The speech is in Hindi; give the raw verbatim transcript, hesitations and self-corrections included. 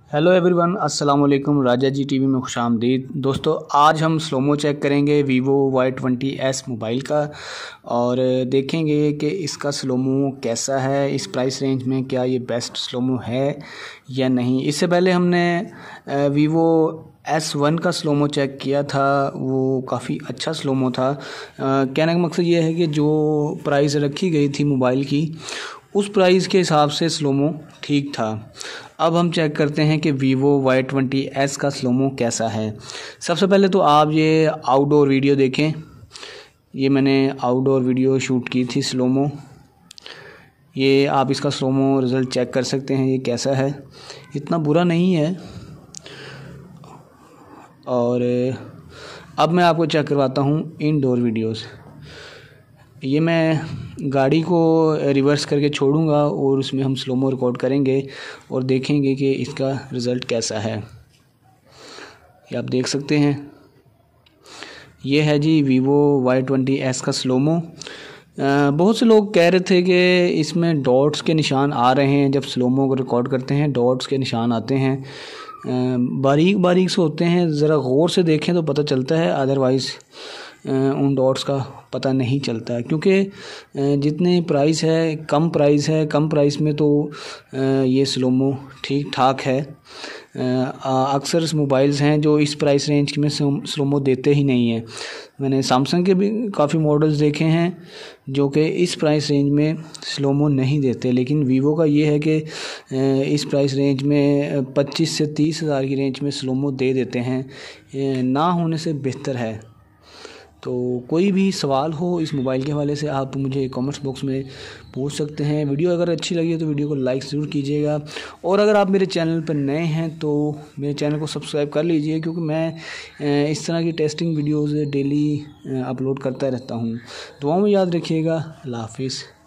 हेलो एवरीवन, अस्सलाम वालेकुम। राजा जी टीवी में खुशामदीद। दोस्तों, आज हम स्लोमो चेक करेंगे Vivo Y twenty S mobile का और देखेंगे कि इसका स्लोमो कैसा है, इस प्राइस रेंज में क्या ये बेस्ट स्लोमो है या नहीं। इससे पहले हमने वीवो एस वन का स्लोमो चेक किया था, वो काफ़ी अच्छा स्लोमो था। कहने का मकसद ये है कि जो प्राइस रखी गई थी मोबाइल की, उस प्राइस के हिसाब से स्लोमो ठीक था। अब हम चेक करते हैं कि वीवो वाई ट्वेंटी एस का स्लोमो कैसा है। सबसे पहले तो आप ये आउटडोर वीडियो देखें। ये मैंने आउटडोर वीडियो शूट की थी स्लोमो। ये आप इसका स्लोमो रिज़ल्ट चेक कर सकते हैं, ये कैसा है। इतना बुरा नहीं है। और अब मैं आपको चेक करवाता हूँ इनडोर वीडियोस। ये मैं गाड़ी को रिवर्स करके छोड़ूंगा और उसमें हम स्लोमो रिकॉर्ड करेंगे और देखेंगे कि इसका रिज़ल्ट कैसा है। ये आप देख सकते हैं, ये है जी वीवो वाई ट्वेंटी एस का स्लोमो। बहुत से लोग कह रहे थे कि इसमें डॉट्स के निशान आ रहे हैं। जब स्लोमो को रिकॉर्ड करते हैं डॉट्स के निशान आते हैं, बारीक बारीक से होते हैं। ज़रा गौर से देखें तो पता चलता है, अदरवाइज़ उन डॉट्स का पता नहीं चलता है। क्योंकि जितने प्राइस है, कम प्राइस है, कम प्राइस में तो ये स्लोमो ठीक ठाक है। अक्सर मोबाइल्स हैं जो इस प्राइस रेंज में स्लोमो देते ही नहीं हैं। मैंने सैमसंग के भी काफ़ी मॉडल्स देखे हैं जो कि इस प्राइस रेंज में स्लोमो नहीं देते, लेकिन वीवो का ये है कि इस प्राइस रेंज में पच्चीस से तीस हज़ार की रेंज में स्लोमो दे देते हैं। ना होने से बेहतर है। तो कोई भी सवाल हो इस मोबाइल के हवाले से आप मुझे कमेंट्स बॉक्स में पूछ सकते हैं। वीडियो अगर अच्छी लगी तो वीडियो को लाइक ज़रूर कीजिएगा और अगर आप मेरे चैनल पर नए हैं तो मेरे चैनल को सब्सक्राइब कर लीजिए, क्योंकि मैं इस तरह की टेस्टिंग वीडियोज़ डेली अपलोड करता रहता हूँ। दुआओं में याद रखिएगा। अल्लाह हाफिज़।